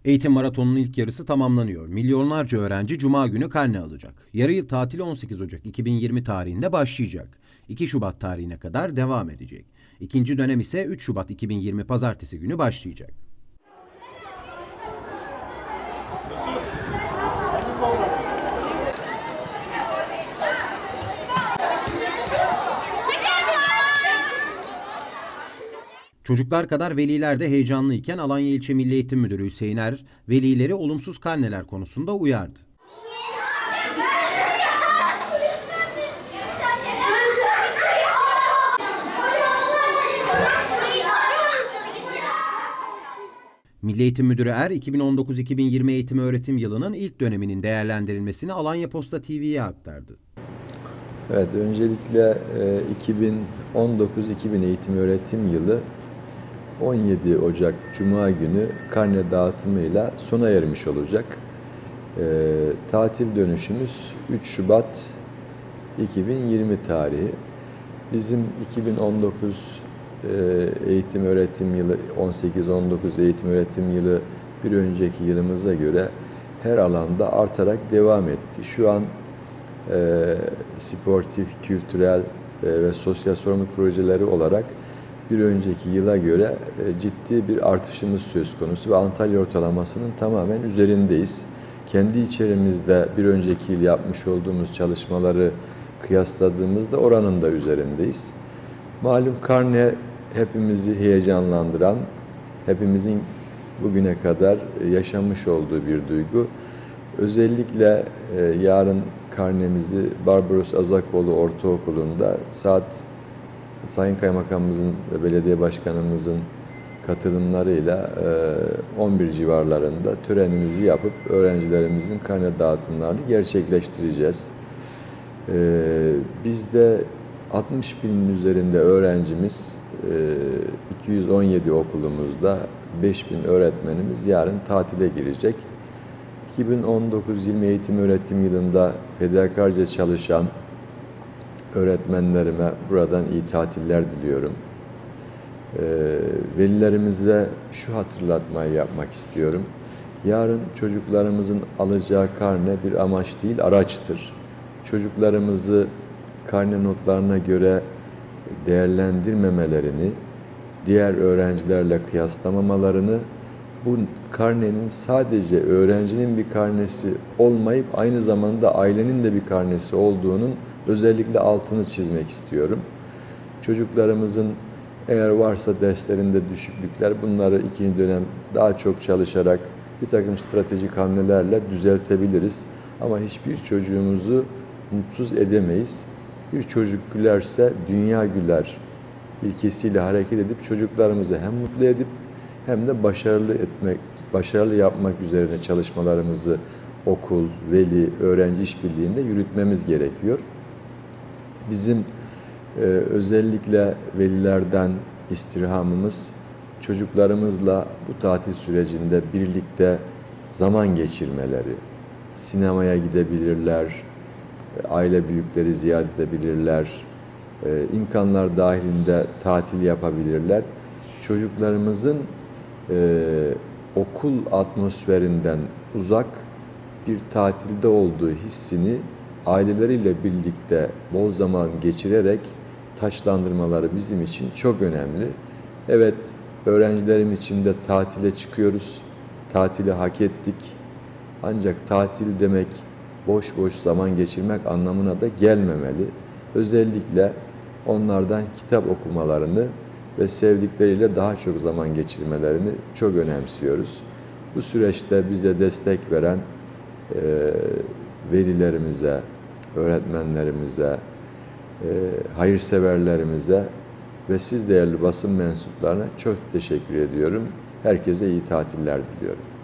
Eğitim maratonunun ilk yarısı tamamlanıyor. Milyonlarca öğrenci Cuma günü karne alacak. Yarı yıl tatili 18 Ocak 2020 tarihinde başlayacak. 2 Şubat tarihine kadar devam edecek. İkinci dönem ise 3 Şubat 2020 Pazartesi günü başlayacak. Çocuklar kadar veliler de heyecanlıyken Alanya İlçe Milli Eğitim Müdürü Hüseyin Er, velileri olumsuz karneler konusunda uyardı. Milli Eğitim Müdürü Er, 2019-2020 eğitim öğretim yılının ilk döneminin değerlendirilmesini Alanya Posta TV'ye aktardı. Evet, öncelikle 2019-2000 eğitim öğretim yılı 17 Ocak Cuma günü karne dağıtımıyla sona ermiş olacak. Tatil dönüşümüz 3 Şubat 2020 tarihi. Bizim 2019 eğitim öğretim yılı, 18-19 eğitim öğretim yılı bir önceki yılımıza göre her alanda artarak devam etti. Şu an sportif, kültürel ve sosyal sorumluluk projeleri olarak bir önceki yıla göre ciddi bir artışımız söz konusu ve Antalya ortalamasının tamamen üzerindeyiz. Kendi içerimizde bir önceki yıl yapmış olduğumuz çalışmaları kıyasladığımızda oranın da üzerindeyiz. Malum karne hepimizi heyecanlandıran, hepimizin bugüne kadar yaşamış olduğu bir duygu. Özellikle yarın karnemizi Barbaros Azakoğlu Ortaokulu'nda saat Sayın Kaymakamımızın ve Belediye Başkanımızın katılımlarıyla 11 civarlarında törenimizi yapıp öğrencilerimizin karne dağıtımlarını gerçekleştireceğiz. Bizde 60 binin üzerinde öğrencimiz, 217 okulumuzda 5.000 öğretmenimiz yarın tatile girecek. 2019-20 eğitim öğretim yılında fedakarca çalışan öğretmenlerime buradan iyi tatiller diliyorum. Velilerimize şu hatırlatmayı yapmak istiyorum. Yarın çocuklarımızın alacağı karne bir amaç değil, araçtır. Çocuklarımızı karne notlarına göre değerlendirmemelerini, diğer öğrencilerle kıyaslamamalarını, bu karnenin sadece öğrencinin bir karnesi olmayıp aynı zamanda ailenin de bir karnesi olduğunun özellikle altını çizmek istiyorum. Çocuklarımızın eğer varsa derslerinde düşüklükler, bunları ikinci dönem daha çok çalışarak bir takım stratejik hamlelerle düzeltebiliriz. Ama hiçbir çocuğumuzu mutsuz edemeyiz. Bir çocuk gülerse dünya güler ilkesiyle hareket edip çocuklarımızı hem mutlu edip hem de başarılı yapmak üzerine çalışmalarımızı okul, veli, öğrenci işbirliğinde yürütmemiz gerekiyor. Bizim özellikle velilerden istirhamımız çocuklarımızla bu tatil sürecinde birlikte zaman geçirmeleri, sinemaya gidebilirler, aile büyükleri ziyaret edebilirler, imkanlar dahilinde tatil yapabilirler. Çocuklarımızın okul atmosferinden uzak bir tatilde olduğu hissini aileleriyle birlikte bol zaman geçirerek taçlandırmaları bizim için çok önemli. Evet, öğrencilerim için de tatile çıkıyoruz, tatili hak ettik. Ancak tatil demek boş boş zaman geçirmek anlamına da gelmemeli. Özellikle onlardan kitap okumalarını ve sevdikleriyle daha çok zaman geçirmelerini çok önemsiyoruz. Bu süreçte bize destek veren velilerimize, öğretmenlerimize, hayırseverlerimize ve siz değerli basın mensuplarına çok teşekkür ediyorum. Herkese iyi tatiller diliyorum.